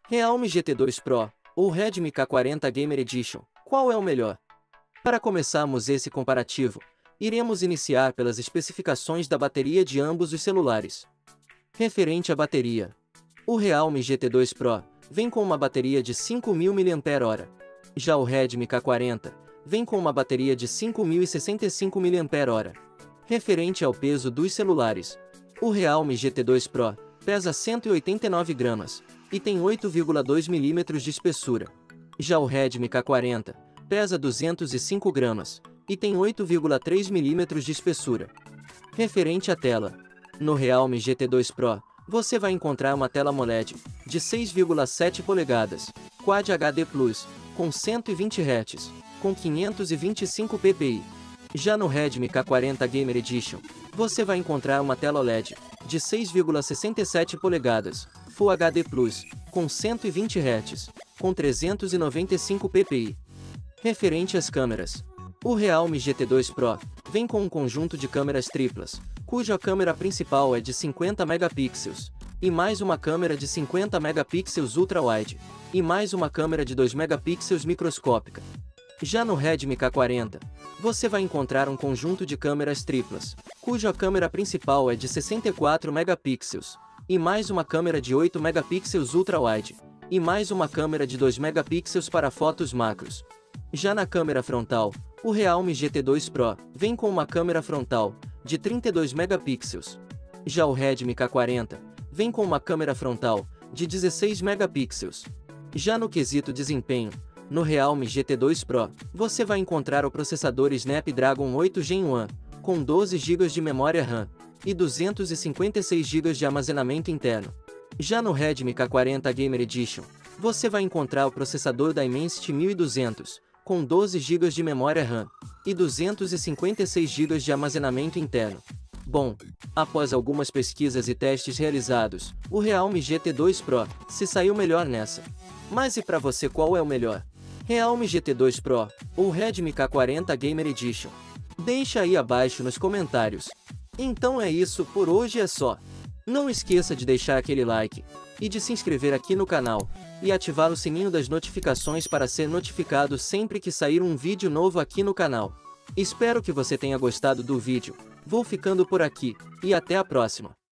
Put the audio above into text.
Realme GT2 Pro ou Redmi K40 Gamer Edition, qual é o melhor? Para começarmos esse comparativo, iremos iniciar pelas especificações da bateria de ambos os celulares. Referente à bateria, o Realme GT2 Pro vem com uma bateria de 5.000 mAh. Já o Redmi K40 vem com uma bateria de 5.065 mAh. Referente ao peso dos celulares, o Realme GT2 Pro pesa 189 gramas e tem 8,2 mm de espessura. Já o Redmi K40 pesa 205 gramas e tem 8,3 mm de espessura. Referente à tela, no Realme GT2 Pro, você vai encontrar uma tela AMOLED de 6,7 polegadas, Quad HD+, com 120 Hz, com 525 ppi. Já no Redmi K40 Gamer Edition, você vai encontrar uma tela OLED de 6,67 polegadas, Full HD+, com 120 Hz, com 395 ppi. Referente às câmeras, o Realme GT2 Pro vem com um conjunto de câmeras triplas, cuja câmera principal é de 50 megapixels, e mais uma câmera de 50 megapixels ultra-wide, e mais uma câmera de 2 megapixels microscópica. Já no Redmi K40, você vai encontrar um conjunto de câmeras triplas, cuja câmera principal é de 64 megapixels, e mais uma câmera de 8 megapixels ultra-wide, e mais uma câmera de 2 megapixels para fotos macros. Já na câmera frontal, o Realme GT2 Pro vem com uma câmera frontal de 32 megapixels. Já o Redmi K40 vem com uma câmera frontal de 16 megapixels. Já no quesito desempenho, no Realme GT2 Pro, você vai encontrar o processador Snapdragon 8 Gen 1, com 12 GB de memória RAM e 256 GB de armazenamento interno. Já no Redmi K40 Gamer Edition, você vai encontrar o processador Dimensity 1200, com 12 GB de memória RAM e 256 GB de armazenamento interno. Bom, após algumas pesquisas e testes realizados, o Realme GT2 Pro se saiu melhor nessa. Mas e para você, qual é o melhor? Realme GT2 Pro ou Redmi K40 Gamer Edition? Deixa aí abaixo nos comentários. Então é isso, por hoje é só. Não esqueça de deixar aquele like e de se inscrever aqui no canal e ativar o sininho das notificações para ser notificado sempre que sair um vídeo novo aqui no canal. Espero que você tenha gostado do vídeo. Vou ficando por aqui e até a próxima.